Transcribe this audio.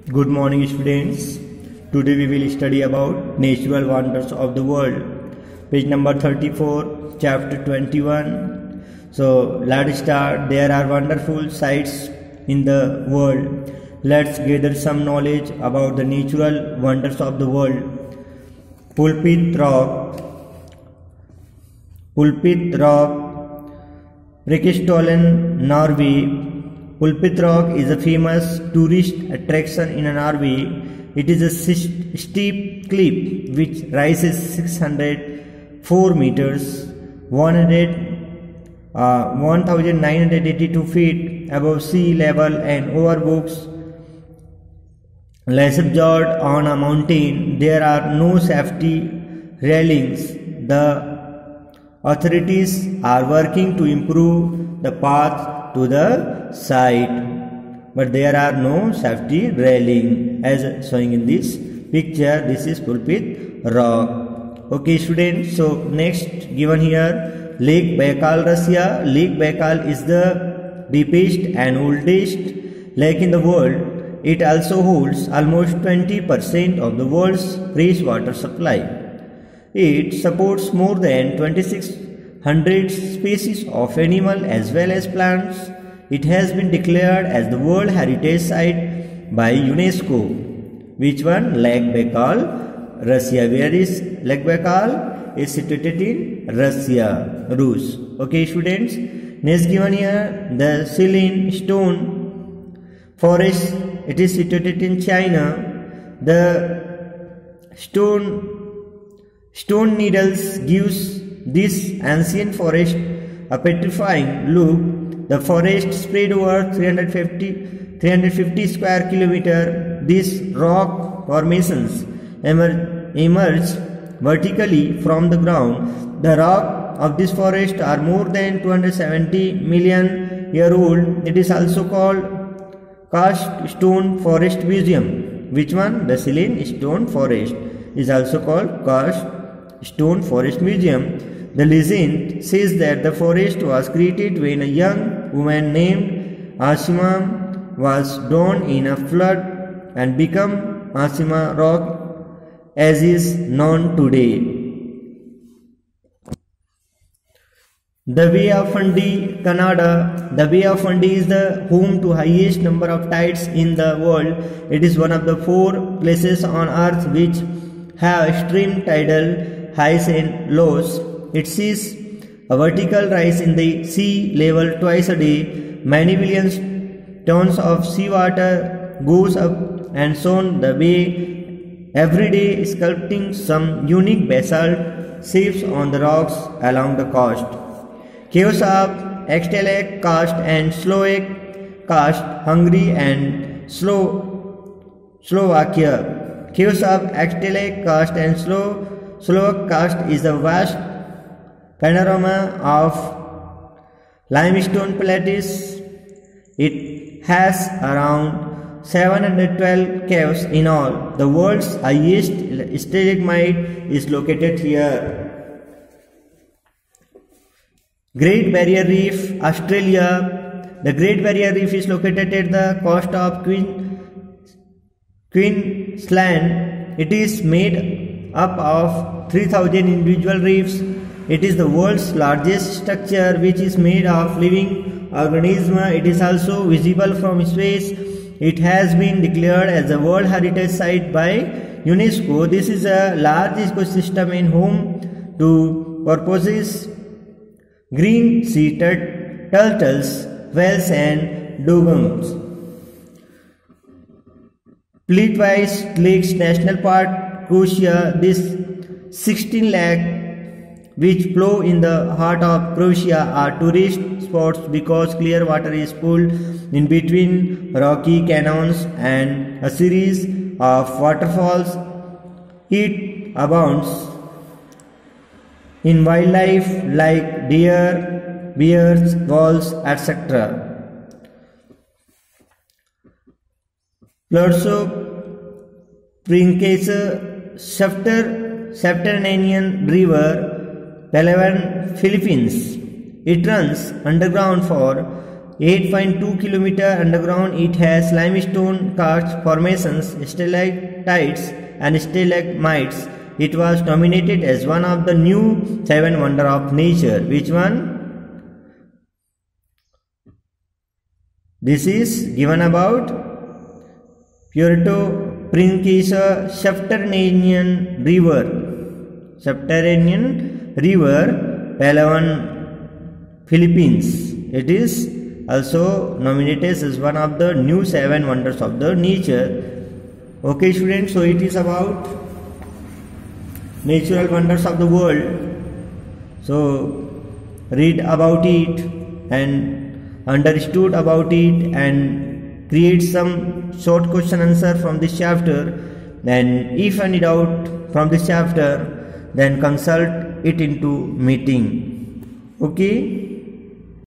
Good morning students. Today we will study about natural wonders of the world. Page number 34, chapter 21. So let's start. There are wonderful sights in the world. Let's gather some knowledge about the natural wonders of the world. Pulpit Rock, Preikestolen, Norway. Pulpit Rock is a famous tourist attraction in Norway. It is a steep cliff which rises 604 meters, 1982 feet above sea level and overlooks Lesbjord on a mountain. There are no safety railings. The authorities are working to improve the path to the site, but there are no safety railing as showing in this picture. This is Pulpit Rock. Okay students, so next given here, Lake Baikal, Russia. Lake Baikal is the deepest and oldest lake in the world. It also holds almost 20% of the world's freshwater supply. It supports more than 2,600 species of animal as well as plants. It has been declared as the World Heritage Site by UNESCO. Which one? Lake Baikal, Russia. Where is Lake Baikal? Is situated in Russia, Rus. Okay students. Next given here, the Silene stone forest. It is situated in China. The stone needles gives this ancient forest a petrifying look. The forest spread over 350 square kilometer. These rock formations emerge vertically from the ground. The rock of this forest are more than 270 million year old. It is also called Cast Stone Forest Museum. Which one? The Silene Stone Forest is also called Cast Stone Forest Museum. The legend says that the forest was created when a young woman named Ashima was drowned in a flood and became Ashima Rock as is known today. The Bay of Fundy, Canada. The Bay of Fundy is the home to highest number of tides in the world. It is one of the 4 places on earth which have extreme tidal highs and lows. It sees a vertical rise in the sea level twice a day. Many billions tons of seawater goes up and soon the bay every day, sculpting some unique basalt shapes on the rocks along the coast. Caves of Extelek Karst and Slovak Karst, Hungary and Slovakia. Caves of Extelek Karst and Slovak Karst is a vast panorama of limestone plateaus. It has around 712 caves in all. The world's highest stalagmite is located here. Great Barrier Reef, Australia. The Great Barrier Reef is located at the coast of Queensland. It is made up of 3,000 individual reefs. It is the world's largest structure which is made of living organisms. It is also visible from space. It has been declared as a World Heritage Site by UNESCO. This is a large ecosystem and home to porpoises, green sea turtles, whales and dugongs. Plitvice Lakes National Park, Croatia. This 16 lakes which flow in the heart of Croatia are tourist spots because clear water is pulled in between rocky canyons and a series of waterfalls. It abounds in wildlife like deer, bears, wolves, etc. Plurso Princesa, Subterranean River, Palawan, Philippines. It runs underground for 8.2 kilometer underground. It has limestone karst formations, stalactites and stalagmites. It was nominated as one of the new 7 wonders of nature. Which one? This is given about Puerto Princesa subterranean river. Subterranean river, Palawan, Philippines. It is also nominated as one of the new 7 wonders of the nature. Okay students, so it is about natural wonders of the world. So read about it and understood about it and create some short question answer from this chapter. Then if any doubt from this chapter, then consult it into meeting. Okay.